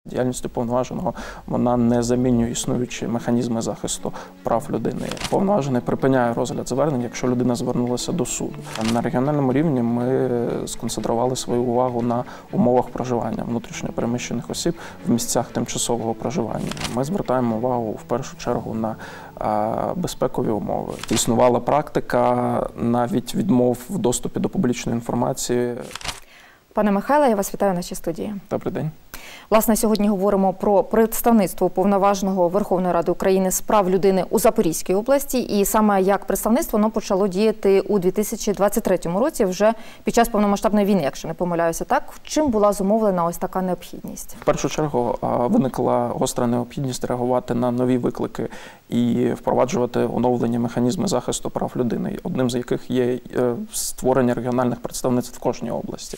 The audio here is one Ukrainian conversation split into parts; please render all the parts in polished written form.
Діяльність уповноваженого, вона не замінює існуючі механізми захисту прав людини. Уповноважений припиняє розгляд звернень, якщо людина звернулася до суду. На регіональному рівні ми сконцентрували свою увагу на умовах проживання внутрішньо переміщених осіб в місцях тимчасового проживання. Ми звертаємо увагу в першу чергу на безпекові умови. Існувала практика навіть відмов в доступі до публічної інформації. Пане Михайле, я вас вітаю в нашій студії. Добрий день. Власне, сьогодні говоримо про представництво Уповноваженого Верховної Ради України з прав людини у Запорізькій області. І саме як представництво воно почало діяти у 2023 році, вже під час повномасштабної війни, якщо не помиляюся. Так, чим була зумовлена ось така необхідність? В першу чергу виникла гостра необхідність реагувати на нові виклики і впроваджувати оновлені механізми захисту прав людини, одним з яких є створення регіональних представництв в кожній області.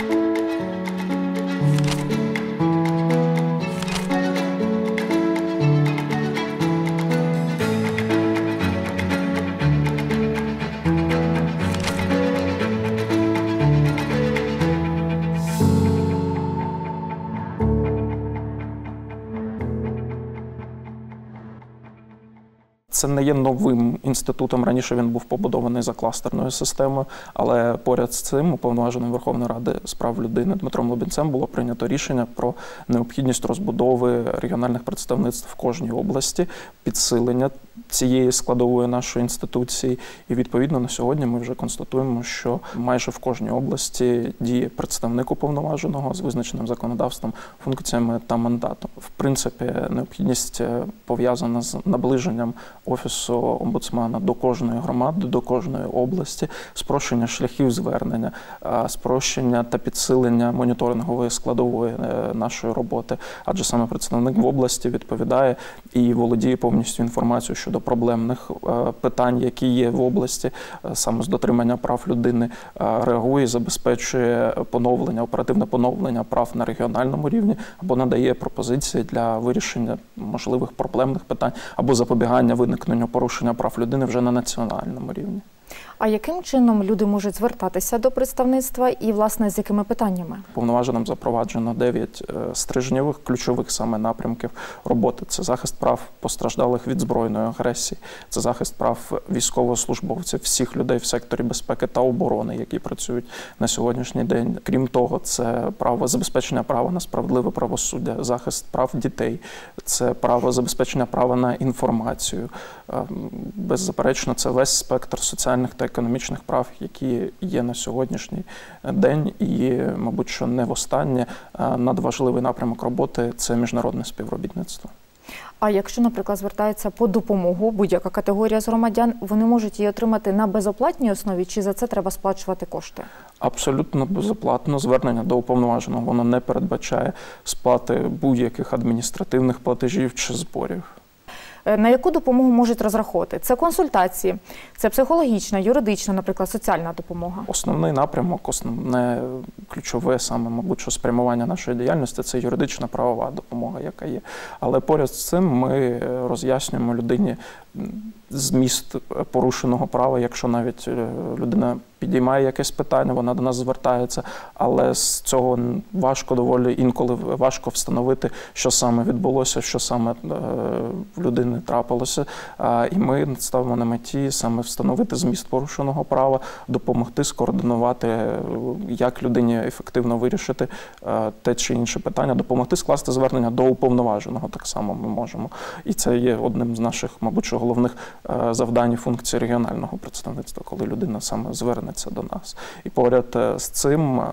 Це не є новим інститутом, раніше він був побудований за кластерною системою, але поряд з цим Уповноваженим Верховної Ради з прав людини Дмитром Лубінцем було прийнято рішення про необхідність розбудови регіональних представництв в кожній області, підсилення цієї складової нашої інституції. І відповідно на сьогодні ми вже констатуємо, що майже в кожній області діє представник уповноваженого з визначеним законодавством, функціями та мандатом. В принципі, необхідність пов'язана з наближенням Офісу омбудсмана до кожної громади, до кожної області, спрощення шляхів звернення, спрощення та підсилення моніторингової складової нашої роботи. Адже саме представник в області відповідає і володіє повністю інформацією щодо проблемних питань, які є в області, саме з дотримання прав людини, реагує, забезпечує поновлення, оперативне поновлення прав на регіональному рівні, або надає пропозиції для вирішення можливих проблемних питань, або запобігання виникненню порушення прав людини вже на національному рівні. А яким чином люди можуть звертатися до представництва і, власне, з якими питаннями? Уповноваженим запроваджено 9 стрижневих, ключових саме напрямків роботи. Це захист прав постраждалих від збройної агресії, це захист прав військовослужбовців, всіх людей в секторі безпеки та оборони, які працюють на сьогоднішній день. Крім того, це забезпечення права на справедливе правосуддя, захист прав дітей, це забезпечення права на інформацію. Беззаперечно, це весь спектр соціальних та економічних прав, які є на сьогоднішній день. І, мабуть, що не востаннє, надважливий напрямок роботи – це міжнародне співробітництво. А якщо, наприклад, звертається по допомогу будь-яка категорія з громадян, вони можуть її отримати на безоплатній основі, чи за це треба сплачувати кошти? Абсолютно безоплатно. Звернення до уповноваженого воно не передбачає сплати будь-яких адміністративних платежів чи зборів. На яку допомогу можуть розраховувати? Це консультації, це психологічна, юридична, наприклад, соціальна допомога? Основний напрямок, основне ключове саме, мабуть, що спрямування нашої діяльності – це юридична правова допомога, яка є. Але поряд з цим ми роз'яснюємо людині зміст порушеного права, якщо навіть людина підіймає якесь питання, вона до нас звертається, але з цього інколи важко встановити, що саме відбулося, що саме в людини трапилося. І ми ставимо на меті саме встановити зміст порушеного права, допомогти скоординувати, як людині ефективно вирішити те чи інше питання, допомогти скласти звернення до уповноваженого, так само ми можемо. І це є одним з наших, мабуть, що головних завдань і функцій регіонального представництва, коли людина саме звернеться до нас. І поряд з цим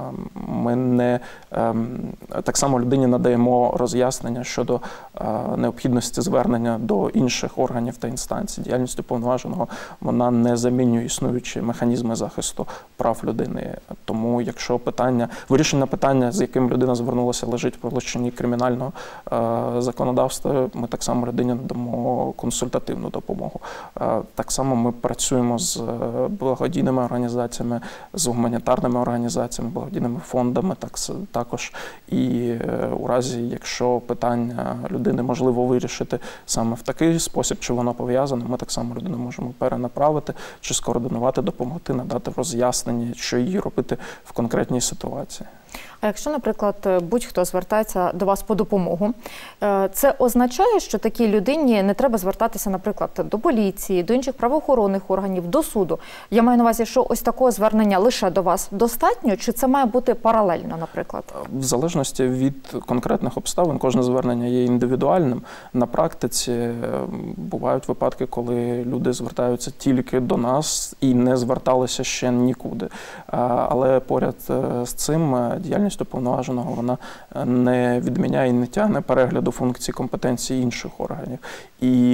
ми так само людині надаємо роз'яснення щодо необхідності звернення до інших органів та інстанцій. Діяльність уповноваженого, вона не замінює існуючі механізми захисту прав людини. Тому, якщо вирішення питання, з яким людина звернулася, лежить в площині кримінального законодавства, ми так само людині надамо консультативну допомогу. Так само ми працюємо з благодійними організаціями, з гуманітарними організаціями, благодійними фондами також. І у разі, якщо питання людини можливо вирішити саме в такий спосіб, чи воно пов'язане, ми так само людину можемо перенаправити, чи скоординувати, допомогти, надати роз'яснення, що їй робити в конкретній ситуації. А якщо, наприклад, будь-хто звертається до вас по допомогу, це означає, що такій людині не треба звертатися, наприклад, до поліції, до інших правоохоронних органів, до суду? Я маю на увазі, що ось такого звернення лише до вас достатньо, чи це має бути паралельно, наприклад? В залежності від конкретних обставин, кожне звернення є індивідуальним. На практиці бувають випадки, коли люди звертаються тільки до нас і не зверталися ще нікуди. Але поряд з цим діяльність уповноваженого вона не відміняє і не тягне перегляду функцій компетенції інших органів. І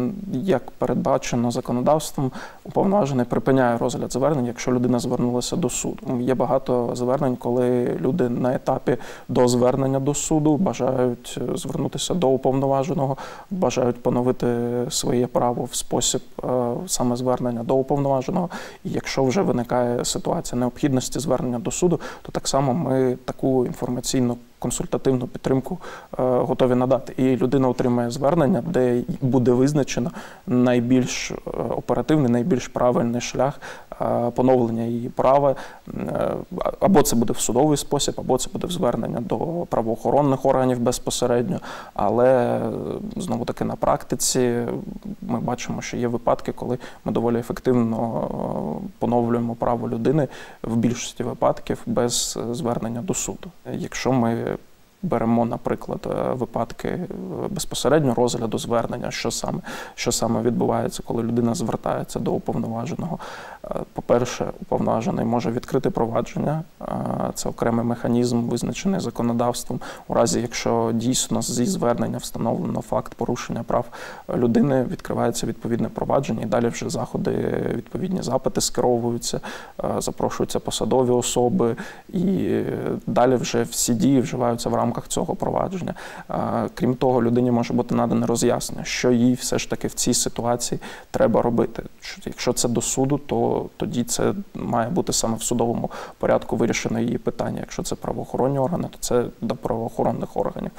як передбачено законодавством, уповноважений припиняє розгляд звернень, якщо людина звернулася до суду. Є багато звернень, коли люди на етапі до звернення до суду бажають звернутися до уповноваженого, бажають поновити своє право в спосіб саме звернення до уповноваженого. І якщо вже виникає ситуація необхідності звернення до суду, то так само ми таку інформаційну консультативну підтримку готові надати. І людина отримає звернення, де буде визначено найбільш оперативний, найбільш правильний шлях поновлення її права. Або це буде в судовий спосіб, або це буде в звернення до правоохоронних органів безпосередньо. Але, знову-таки, на практиці ми бачимо, що є випадки, коли ми доволі ефективно поновлюємо право людини в більшості випадків без звернення до суду. Якщо ми беремо, наприклад, випадки безпосередньо розгляду звернення, що саме відбувається, коли людина звертається до уповноваженого. По-перше, уповноважений може відкрити провадження, це окремий механізм, визначений законодавством. У разі, якщо дійсно зі звернення встановлено факт порушення прав людини, відкривається відповідне провадження, і далі вже заходи, відповідні запити скеровуються, запрошуються посадові особи, і далі вже всі дії вживаються в рамках цього провадження. Крім того, людині може бути надане роз'яснення, що їй все ж таки в цій ситуації треба робити. Якщо це до суду, то тоді це має бути саме в судовому порядку вирішено її питання. Якщо це правоохоронні органи, то це до правоохоронних органів.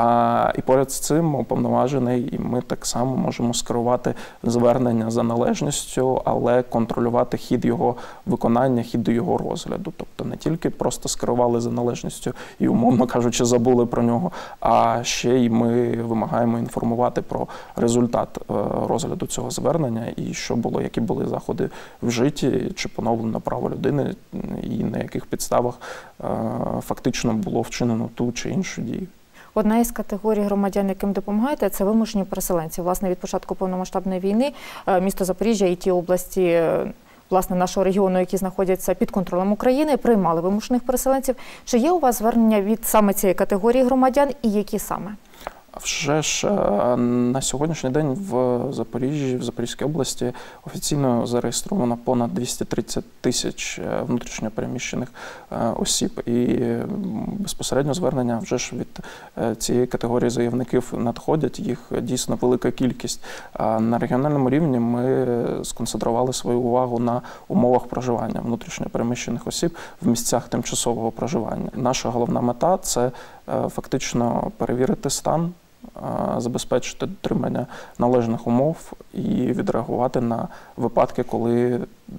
І поряд з цим уповноважений, і ми так само можемо скерувати звернення за належністю, але контролювати хід його виконання, хід його розгляду. Тобто не тільки просто скерували за належністю і, умовно кажучи, забули про нього, а ще й ми вимагаємо інформувати про результат розгляду цього звернення і що було, які були заходи вжиті, чи поновлено право людини і на яких підставах фактично було вчинено ту чи іншу дію. Одна із категорій громадян, яким допомагаєте, це вимушені переселенці. Власне, від початку повномасштабної війни місто Запоріжжя і ті області, власне, нашого регіону, які знаходяться під контролем України, приймали вимушених переселенців. Чи є у вас звернення від саме цієї категорії громадян і які саме? Вже ж на сьогоднішній день в Запоріжжі, в Запорізькій області офіційно зареєстровано понад 230 тисяч внутрішньо переміщених осіб. І безпосередньо звернення вже ж від цієї категорії заявників надходять, їх дійсно велика кількість. На регіональному рівні ми сконцентрували свою увагу на умовах проживання внутрішньо переміщених осіб в місцях тимчасового проживання. Наша головна мета – це фактично перевірити стан, забезпечити дотримання належних умов і відреагувати на випадки, коли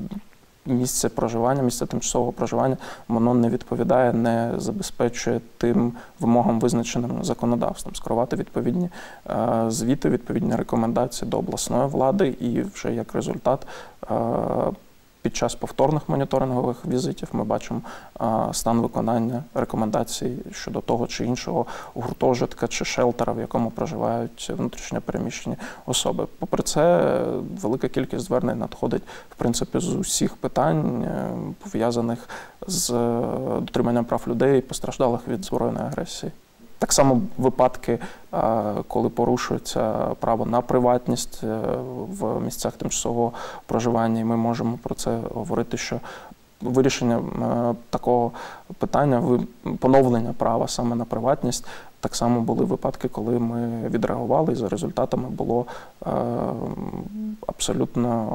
місце проживання, місце тимчасового проживання, воно не відповідає, не забезпечує тим вимогам, визначеним законодавством. Скерувати відповідні звіти, відповідні рекомендації до обласної влади і вже як результат під час повторних моніторингових візитів ми бачимо стан виконання рекомендацій щодо того чи іншого гуртожитка чи шелтера, в якому проживають внутрішньо переміщені особи. Попри це, велика кількість звернень надходить, в принципі, з усіх питань, пов'язаних з дотриманням прав людей, постраждалих від збройної агресії. Так само випадки, коли порушується право на приватність в місцях тимчасового проживання, і ми можемо про це говорити, що вирішення такого питання, поновлення права саме на приватність, так само були випадки, коли ми відреагували, і за результатами було абсолютно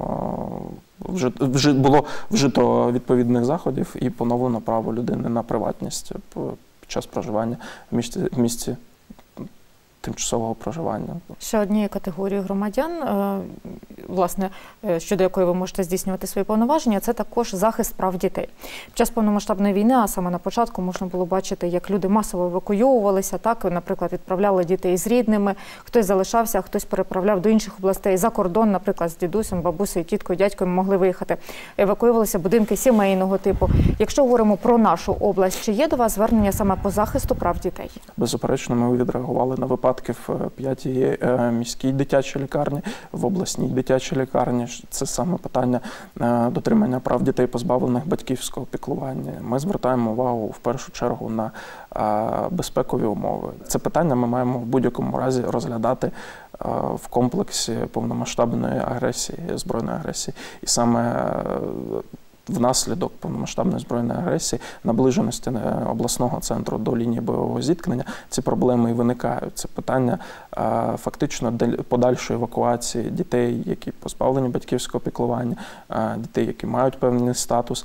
було вжито відповідних заходів і поновлено право людини на приватність під час проживання в місці тимчасового проживання. Ще однією категорією громадян власне, щодо якої ви можете здійснювати свої повноваження, це також захист прав дітей. Під час повномасштабної війни, а саме на початку, можна було бачити, як люди масово евакуйовувалися, так, наприклад, відправляли дітей з рідними, хтось залишався, а хтось переправляв до інших областей за кордон, наприклад, з дідусем, бабусею, тіткою, дядькою могли виїхати. Евакуювалися будинки сімейного типу. Якщо говоримо про нашу область, чи є до вас звернення саме по захисту прав дітей? Беззаперечно, ми відреагували на випадки в 5-й міській дитячій лікарні, в обласній дитячій лікарні. Це саме питання дотримання прав дітей, позбавлених батьківського піклування. Ми звертаємо увагу в першу чергу на безпекові умови. Це питання ми маємо в будь-якому разі розглядати в комплексі повномасштабної агресії, збройної агресії. І саме внаслідок повномасштабної збройної агресії, наближеності обласного центру до лінії бойового зіткнення, ці проблеми і виникають. Це питання фактично подальшої евакуації дітей, які позбавлені батьківського піклування, дітей, які мають певний статус,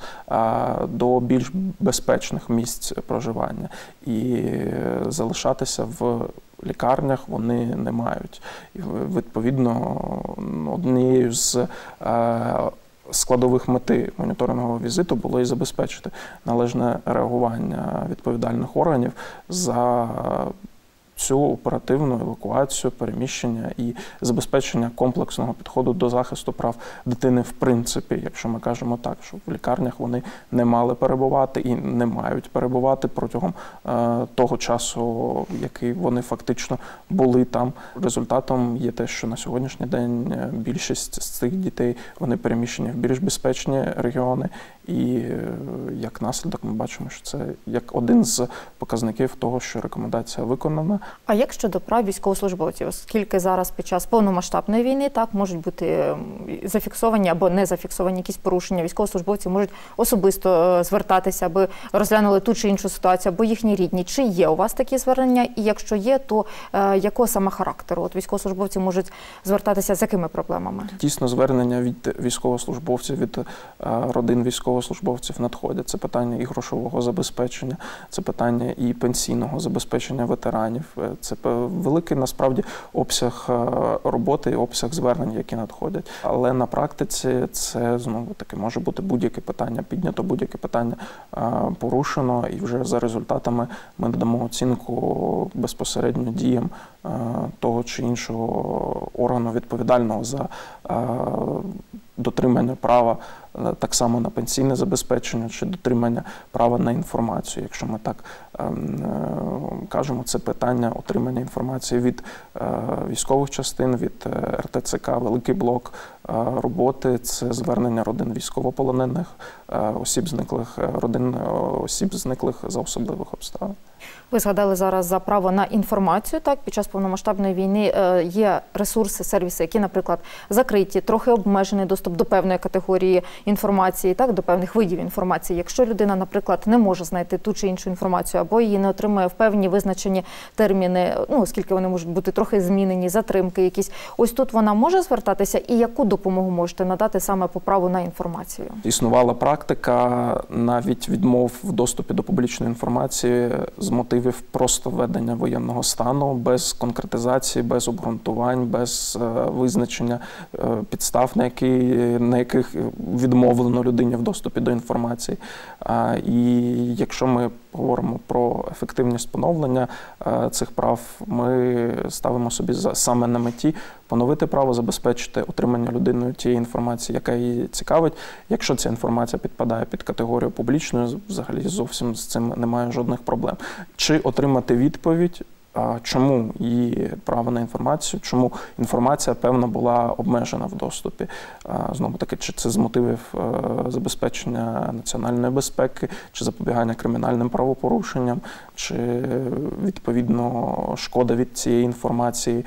до більш безпечних місць проживання. І залишатися в лікарнях вони не мають. І, відповідно, однією з складових мети моніторингового візиту було і забезпечити належне реагування відповідальних органів за цю оперативну евакуацію, переміщення і забезпечення комплексного підходу до захисту прав дитини в принципі, якщо ми кажемо так, що в лікарнях вони не мали перебувати і не мають перебувати протягом того часу, який вони фактично були там. Результатом є те, що на сьогоднішній день більшість з цих дітей, вони переміщені в більш безпечні регіони, і як наслідок ми бачимо, що це як один з показників того, що рекомендація виконана. А як щодо прав військовослужбовців? Оскільки зараз під час повномасштабної війни так можуть бути зафіксовані або не зафіксовані якісь порушення, військовослужбовці можуть особисто звертатися, аби розглянули ту чи іншу ситуацію, або їхні рідні. Чи є у вас такі звернення? І якщо є, то якого саме характеру? От військовослужбовці можуть звертатися з якими проблемами? Дійсно, звернення від військовослужбовців, від родин військовослужбовців надходять. Це питання і грошового забезпечення, це питання і пенсійного забезпечення ветеранів. Це великий, насправді, обсяг роботи і обсяг звернень, які надходять. Але на практиці це, знову-таки, може бути будь-яке питання піднято, будь-яке питання порушено, і вже за результатами ми надамо оцінку безпосередньо діям того чи іншого органу, відповідального за дотримання права так само на пенсійне забезпечення чи дотримання права на інформацію. Якщо ми так кажемо, це питання отримання інформації від військових частин, від РТЦК, великий блок роботи, це звернення родин військовополонених, осіб зниклих, родин осіб зниклих за особливих обставин. Ви згадали зараз за право на інформацію. Так, під час повномасштабної війни є ресурси, сервіси, які, наприклад, закриті, трохи обмежений доступ до певної категорії інформації, так, до певних видів інформації. Якщо людина, наприклад, не може знайти ту чи іншу інформацію, або її не отримує в певні визначені терміни, оскільки вони можуть бути трохи змінені, затримки якісь, ось тут вона може звертатися, і яку допомогу можете надати саме по праву на інформацію? Існувала практика навіть відмов в доступі до публічної інформації з мотивів просто введення воєнного стану, без конкретизації, без обґрунтувань, без визначення підстав, на яких відмовлено людині в доступі до інформації. І якщо ми говоримо про ефективність поновлення цих прав, ми ставимо собі саме на меті поновити право, забезпечити отримання людиною тієї інформації, яка її цікавить. Якщо ця інформація підпадає під категорію публічної, взагалі зовсім з цим немає жодних проблем. Чи отримати відповідь, чому її право на інформацію, чому інформація, певно, була обмежена в доступі. Знову-таки, чи це з мотивів забезпечення національної безпеки, чи запобігання кримінальним правопорушенням, чи, відповідно, шкода від цієї інформації,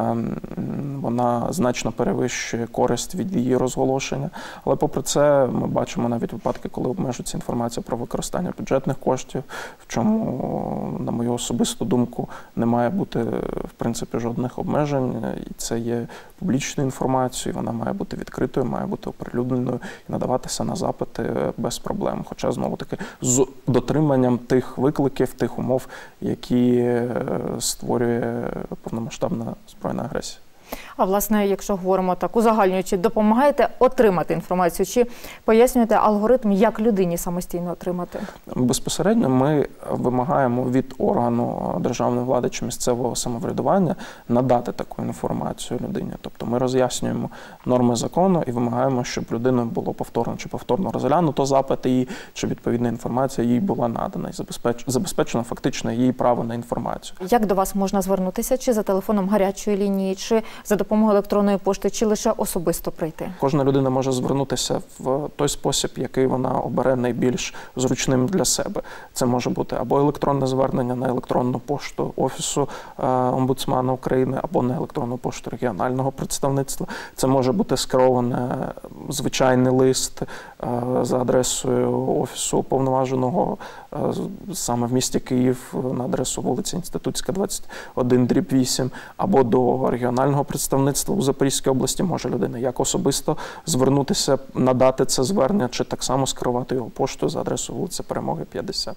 вона значно перевищує користь від її розголошення. Але попри це ми бачимо навіть випадки, коли обмежується інформація про використання бюджетних коштів, в чому, на мою особисту думку, не має бути, в принципі, жодних обмежень. І це є публічною інформацією, вона має бути відкритою, має бути оприлюдненою і надаватися на запити без проблем. Хоча, знову-таки, з дотриманням тих викликів, тих умов, які створює повномасштабна збройна агресія. А власне, якщо говоримо так узагальнюючи, допомагаєте отримати інформацію, чи пояснюєте алгоритм, як людині самостійно отримати? Безпосередньо ми вимагаємо від органу державної влади чи місцевого самоврядування надати таку інформацію людині. Тобто ми роз'яснюємо норми закону і вимагаємо, щоб людину було повторно розглянуто запит її, чи відповідна інформація їй була надана і забезпечено фактично її право на інформацію. Як до вас можна звернутися? Чи за телефоном гарячої лінії, чи за допомогою електронної пошти, чи лише особисто прийти? Кожна людина може звернутися в той спосіб, який вона обере найбільш зручним для себе. Це може бути або електронне звернення на електронну пошту Офісу омбудсмана України, або на електронну пошту регіонального представництва. Це може бути скероване звичайний лист за адресою Офісу уповноваженого саме в місті Київ на адресу вулиця Інститутська, 21/8, або до регіонального представництва у Запорізькій області може людина як особисто звернутися, надати це звернення, чи так само скерувати його поштою за адресою вулиця Перемоги, 50.